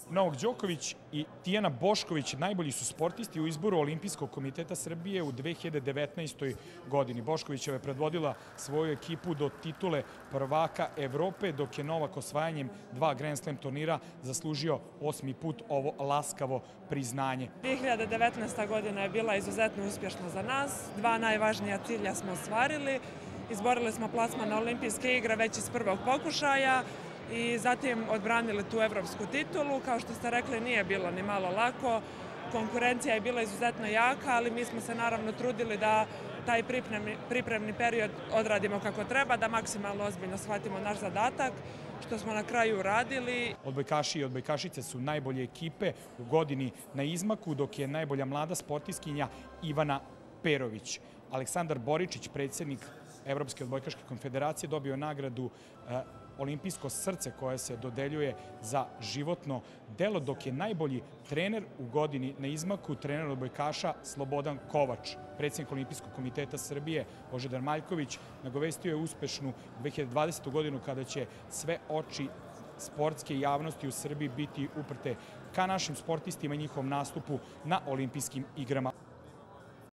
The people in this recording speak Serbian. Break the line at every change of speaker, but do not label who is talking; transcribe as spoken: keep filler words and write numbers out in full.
Novak Đoković i Tijana Bošković najbolji su sportisti u izboru Olimpijskog komiteta Srbije u dve hiljade devetnaestoj. godini. Boškovićeva je predvodila svoju ekipu do titule prvaka Evrope, dok je Novak osvajanjem dva Grand Slam turnira zaslužio osmi put ovo laskavo priznanje.
dve hiljade devetnaesta. godina je bila izuzetno uspješna za nas. Dva najvažnija cilja smo ostvarili. Izborili smo plasman na olimpijske igre već iz prvog pokušaja i zatim odbranili tu evropsku titulu. Kao što ste rekli, nije bilo ni malo lako. Konkurencija je bila izuzetno jaka, ali mi smo se naravno trudili da taj pripremni, pripremni period odradimo kako treba, da maksimalno ozbiljno shvatimo naš zadatak, što smo na kraju uradili.
Odbojkaši i odbojkašice su najbolje ekipe u godini na izmaku, dok je najbolja mlada sportistkinja Ivana Perović. Aleksandar Boričić, predsjednik Evropske odbojkaške konfederacije, dobio nagradu e, Olimpijsko srce koja se dodeljuje za životno delo, dok je najbolji trener u godini na izmaku trener odbojkaša Slobodan Kovač. Predsjednik Olimpijskog komiteta Srbije Božidar Maljković nagovestio je uspešnu dve hiljade dvadesetu. godinu kada će sve oči sportske javnosti u Srbiji biti uprte ka našim sportistima i njihovom nastupu na olimpijskim igrama.